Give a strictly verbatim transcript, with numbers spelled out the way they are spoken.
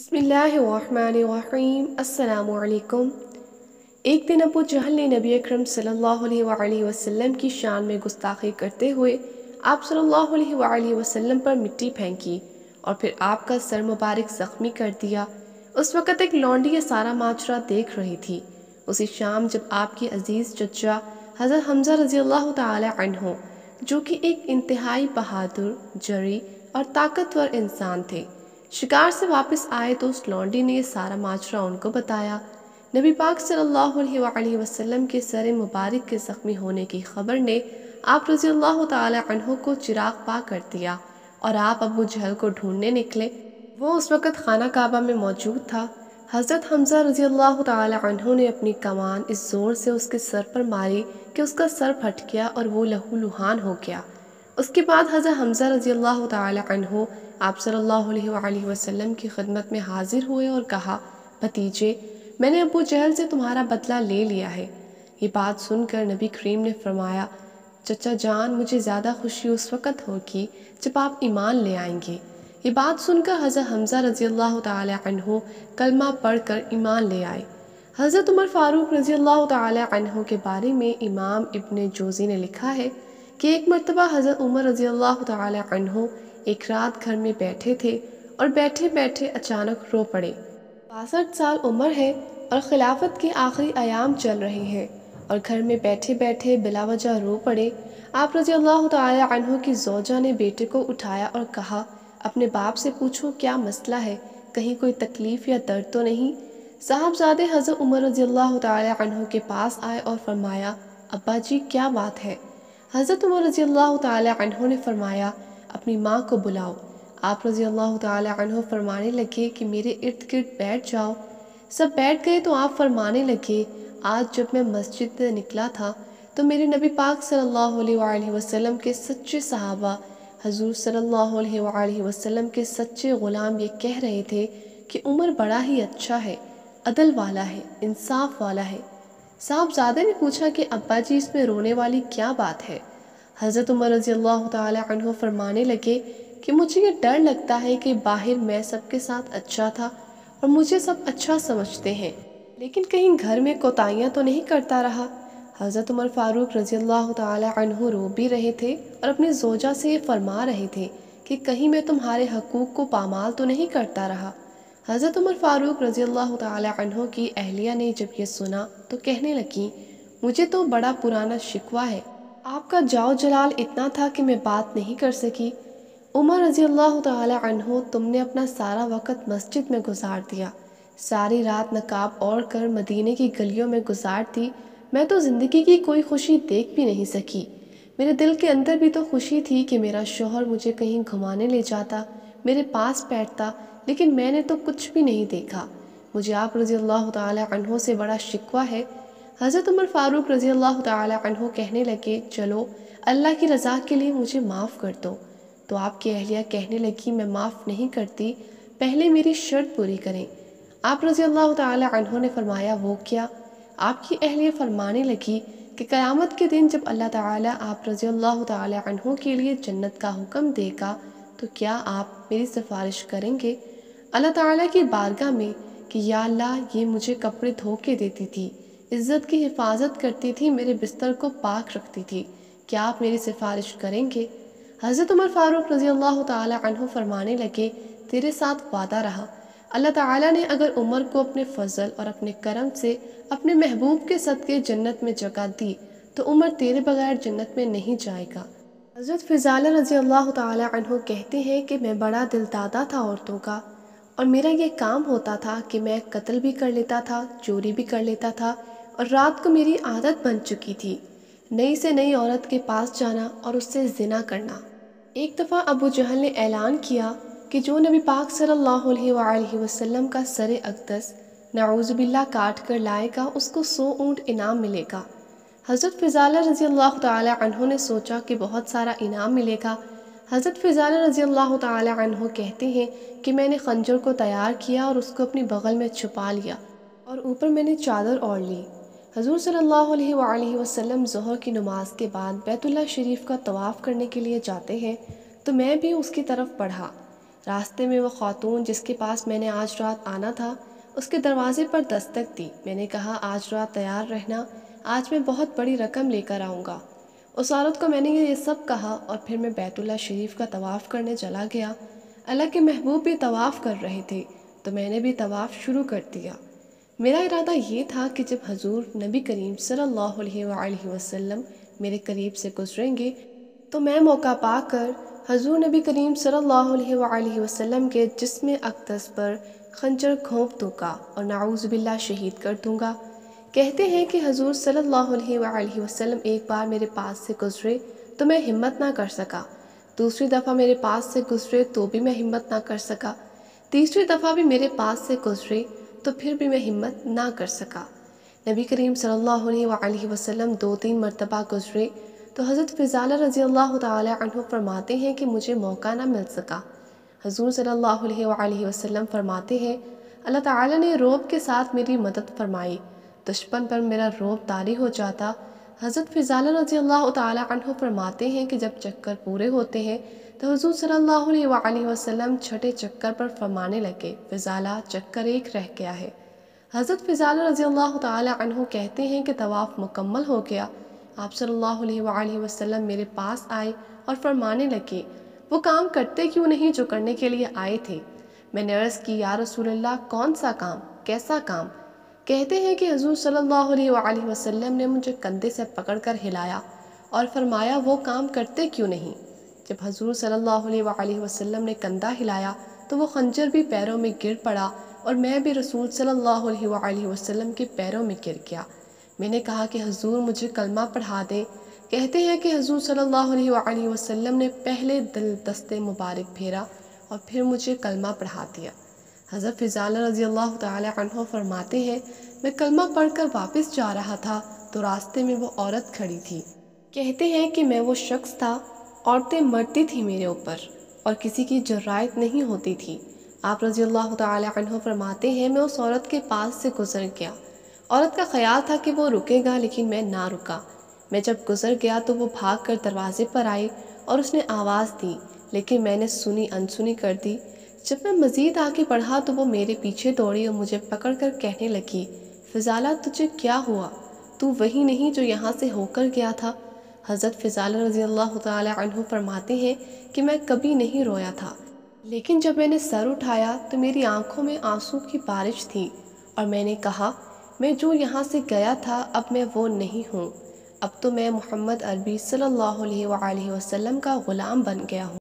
بسم اللہ الرحمن الرحیم۔ السلام علیکم۔ ایک دن ابو جہل نے نبی اکرم صلی اللہ علیہ وآلہ وسلم کی شان میں گستاخی کرتے ہوئے آپ صلی اللہ علیہ وآلہ وسلم پر مٹی پھینکی اور پھر آپ کا سر مبارک زخمی کر دیا۔ اس وقت ایک لونڈی یہ سارا ماجرا دیکھ رہی تھی۔ اسی شام جب آپ کی عزیز چچا حضرت حمزہ رضی اللہ تعالی عنہ، جو کہ ایک انتہائی بہادر، جری اور طاقتور انسان تھے، شکار سے واپس آئے تو اس لونڈی نے یہ سارا ماجرا ان کو بتایا۔ نبی پاک صلی اللہ علیہ وآلہ وسلم کے سر مبارک کے زخمی ہونے کی خبر نے آپ رضی اللہ تعالی عنہ کو چراغ پا کر دیا اور آپ ابو جہل کو ڈھونڈنے نکلے۔ وہ اس وقت خانہ کعبہ میں موجود تھا۔ حضرت حمزہ رضی اللہ تعالی عنہ نے اپنی کمان اس زور سے اس کے سر پر ماری کہ اس کا سر پھٹ گیا اور وہ لہو لہان ہو گیا۔ اس کے بعد حضرت حمزہ رضی اللہ تعالی عنہ آپ صلی اللہ علیہ وآلہ وسلم کی خدمت میں حاضر ہوئے اور کہا، بھتیجے، میں نے ابو جہل سے تمہارا بدلہ لے لیا ہے۔ یہ بات سن کر نبی کریم نے فرمایا، چچا جان، مجھے زیادہ خوشی اس وقت ہوگی جب آپ ایمان لے آئیں گے۔ یہ بات سن کر حضرت حمزہ رضی اللہ تعالی عنہ کلمہ پڑھ کر ایمان لے آئے۔ حضرت عمر فاروق رضی اللہ تعالی عنہ کے بارے میں امام ابن جوزی نے لکھا ہے کہ ایک مرتبہ حضرت عمر رضی اللہ تعالی عنہ ایک رات گھر میں بیٹھے تھے اور بیٹھے بیٹھے اچانک رو پڑے۔ باسٹھ سال عمر ہے اور خلافت کے آخری ایام چل رہے ہیں اور گھر میں بیٹھے بیٹھے بلا وجہ رو پڑے۔ آپ رضی اللہ تعالی عنہ کی زوجہ نے بیٹے کو اٹھایا اور کہا، اپنے باپ سے پوچھو کیا مسئلہ ہے، کہیں کوئی تکلیف یا درد تو نہیں؟ صاحبزادے حضرت عمر رضی اللہ تعالی عنہ کے پاس آئے اور فرمایا، ابا جی کیا بات ہے؟ حضرت عمر رضی اللہ تعالی عنہ نے فرمایا، اپنی ماں کو بلاؤ۔ آپ رضی اللہ تعالی عنہ فرمانے لگے کہ میرے ارد گرد بیٹھ جاؤ۔ سب بیٹھ گئے تو آپ فرمانے لگے، آج جب میں مسجد سے نکلا تھا تو میرے نبی پاک صلی اللہ علیہ وآلہ وسلم کے سچے صحابہ حضور صلی اللہ علیہ وآلہ وسلم کے سچے غلام یہ کہہ رہے تھے کہ عمر بڑا ہی اچھا ہے، عدل والا ہے، انصاف والا ہے۔ صاحبزادے نے پوچھا کہ ابا جی اس میں رونے والی کیا بات ہے؟ حضرت عمر رضی اللہ تعالی عنہ فرمانے لگے کہ مجھے یہ ڈر لگتا ہے کہ باہر میں سب کے ساتھ اچھا تھا اور مجھے سب اچھا سمجھتے ہیں، لیکن کہیں گھر میں کوتاہیاں تو نہیں کرتا رہا۔ حضرت عمر فاروق رضی اللہ تعالی عنہ رو بھی رہے تھے اور اپنی زوجہ سے یہ فرما رہے تھے کہ کہیں میں تمہارے حقوق کو پامال تو نہیں کرتا رہا۔ حضرت عمر فاروق رضی اللہ تعالی عنہ کی اہلیہ نے جب یہ سنا تو کہنے لگیں، مجھے تو بڑا پرانا شکوہ ہے، آپ کا جاؤ جلال اتنا تھا کہ میں بات نہیں کر سکی۔ عمر رضی اللہ تعالی عنہ، تم نے اپنا سارا وقت مسجد میں گزار دیا، ساری رات نقاب اوڑھ کر مدینے کی گلیوں میں گزار دی، میں تو زندگی کی کوئی خوشی دیکھ بھی نہیں سکی۔ میرے دل کے اندر بھی تو خوشی تھی کہ میرا شوہر مجھے کہیں گھمانے لے جاتا، میرے پاس بیٹھتا، لیکن میں نے تو کچھ بھی نہیں دیکھا۔ مجھے آپ رضی اللہ تعالی عنہ سے بڑا شکوہ ہے۔ حضرت عمر فاروق رضی اللہ تعالی عنہ کہنے لگے، چلو اللہ کی رضا کے لیے مجھے معاف کر دو۔ تو آپ کی اہلیہ کہنے لگی، میں معاف نہیں کرتی، پہلے میری شرط پوری کریں۔ آپ رضی اللہ تعالی عنہ نے فرمایا، وہ کیا؟ آپ کی اہلیہ فرمانے لگی کہ قیامت کے دن جب اللہ تعالیٰ آپ رضی اللہ تعالی عنہ کے لیے جنت کا حکم دے گا تو کیا آپ میری سفارش کریں گے اللہ تعالیٰ کی بارگاہ میں کہ یا اللہ، یہ مجھے کپڑے دھو کے دیتی تھی، عزت کی حفاظت کرتی تھی، میرے بستر کو پاک رکھتی تھی، کیا آپ میری سفارش کریں گے؟ حضرت عمر فاروق رضی اللہ تعالی عنہ فرمانے لگے، تیرے ساتھ وعدہ رہا، اللہ تعالیٰ نے اگر عمر کو اپنے فضل اور اپنے کرم سے اپنے محبوب کے صدقے جنت میں جگہ دی تو عمر تیرے بغیر جنت میں نہیں جائے گا۔ حضرت فضالہ رضی اللہ تعالی عنہ کہتے ہیں کہ میں بڑا دل دادا تھا عورتوں کا، اور میرا یہ کام ہوتا تھا کہ میں قتل بھی کر لیتا تھا، چوری بھی کر لیتا تھا، اور رات کو میری عادت بن چکی تھی نئی سے نئی عورت کے پاس جانا اور اس سے زنا کرنا۔ ایک دفعہ ابو جہل نے اعلان کیا کہ جو نبی پاک صلی اللہ علیہ وآلہ وسلم کا سر اقدس نعوذ باللہ کاٹ کر لائے گا، اس کو سو اونٹ انعام ملے گا۔ حضرت فضالہ رضی اللہ تعالی عنہ نے سوچا کہ بہت سارا انعام ملے گا۔ حضرت فضالہ رضی اللہ تعالی عنہ کہتے ہیں کہ میں نے خنجر کو تیار کیا اور اس کو اپنی بغل میں چھپا لیا اور اوپر میں نے چادر اوڑھ لی۔ حضور صلی اللہ علیہ وآلہ وسلم ظہر کی نماز کے بعد بیت اللہ شریف کا طواف کرنے کے لیے جاتے ہیں تو میں بھی اس کی طرف بڑھا۔ راستے میں وہ خاتون جس کے پاس میں نے آج رات آنا تھا اس کے دروازے پر دستک دی۔ میں نے کہا آج رات تیار رہنا، آج میں بہت بڑی رقم لے کر آؤں گا۔ اس عورت کو میں نے یہ سب کہا اور پھر میں بیت اللہ شریف کا طواف کرنے چلا گیا۔ اللہ کے محبوب بھی طواف کر رہے تھے تو میں نے بھی طواف شروع کر دیا۔ میرا ارادہ یہ تھا کہ جب حضور نبی کریم صلی اللہ علیہ وآلہ وسلم میرے قریب سے گزریں گے تو میں موقع پا کر حضور نبی کریم صلی اللہ علیہ وآلہ وسلم کے جسم اقدس پر خنجر گھونپ دوں گا اور نعوذ باللہ شہید کر دوں گا۔ کہتے ہیں کہ حضور صلی اللہ علیہ وآلہ وسلم ایک بار میرے پاس سے گزرے تو میں ہمت نہ کر سکا، دوسری دفعہ میرے پاس سے گزرے تو بھی میں ہمت نہ کر سکا، تیسری دفعہ بھی میرے پاس سے گزرے تو پھر بھی میں ہمت نہ کر سکا۔ نبی کریم صلی اللہ علیہ وآلہ وسلم دو تین مرتبہ گزرے تو حضرت فضالہ رضی اللہ تعالی عنہ فرماتے ہیں کہ مجھے موقع نہ مل سکا۔ حضور صلی اللہ علیہ وآلہ وسلم فرماتے ہیں اللہ تعالیٰ نے رعب کے ساتھ میری مدد فرمائی، دشمن پر میرا رعب طاری ہو جاتا۔ حضرت فضالہ رضی اللہ تعالی عنہ فرماتے ہیں کہ جب چکر پورے ہوتے ہیں تو حضور صلی اللہ علیہ وآلہ وسلم چھٹے چکر پر فرمانے لگے فضالہ چکر ایک رہ گیا ہے۔ حضرت فضالہ رضی اللہ تعالی عنہ کہتے ہیں کہ طواف مکمل ہو گیا، آپ صلی اللہ علیہ وآلہ وسلم میرے پاس آئے اور فرمانے لگے وہ کام کرتے کیوں نہیں جو کرنے کے لیے آئے تھے؟ میں نے عرض کی یا رسول اللہ کون سا کام، کیسا کام؟ کہتے ہیں کہ حضور صلی اللہ علیہ وآلہ وسلم نے مجھے کندھے سے پکڑ کر ہلایا اور فرمایا وہ کام کرتے کیوں نہیں؟ جب حضور صلی اللہ علیہ وآلہ وسلم نے کندھا ہلایا تو وہ خنجر بھی پیروں میں گر پڑا اور میں بھی رسول صلی اللہ علیہ وآلہ وسلم کے پیروں میں گر گیا۔ میں نے کہا کہ حضور مجھے کلمہ پڑھا دیں۔ کہتے ہیں کہ حضور صلی اللہ علیہ وآلہ وسلم نے پہلے دل دست مبارک پھیرا اور پھر مجھے کلمہ پڑھا دیا۔ حضرت فضالہ رضی اللہ تعالی عنہ فرماتے ہیں میں کلمہ پڑھ کر واپس جا رہا تھا تو راستے میں وہ عورت کھڑی تھی۔ کہتے ہیں کہ میں وہ شخص تھا، عورتیں مرتی تھیں میرے اوپر اور کسی کی جرأت نہیں ہوتی تھی۔ آپ رضی اللہ تعالی عنہ فرماتے ہیں میں اس عورت کے پاس سے گزر گیا۔ عورت کا خیال تھا کہ وہ رکے گا لیکن میں نہ رکا۔ میں جب گزر گیا تو وہ بھاگ کر دروازے پر آئی اور اس نے آواز دی لیکن میں نے سنی انسنی کر دی۔ جب میں مزید آگے بڑھا تو وہ میرے پیچھے دوڑی اور مجھے پکڑ کر کہنے لگی فضالہ تجھے کیا ہوا؟ تو وہی نہیں جو یہاں سے ہو کر گیا تھا؟ حضرت فضالہ رضی اللہ تعالی عنہ فرماتے ہیں کہ میں کبھی نہیں رویا تھا، لیکن جب میں نے سر اٹھایا تو میری آنکھوں میں آنسو کی بارش تھی اور میں نے کہا میں جو یہاں سے گیا تھا اب میں وہ نہیں ہوں، اب تو میں محمد عربی صلی اللہ علیہ وآلہ وسلم کا غلام بن گیا ہوں۔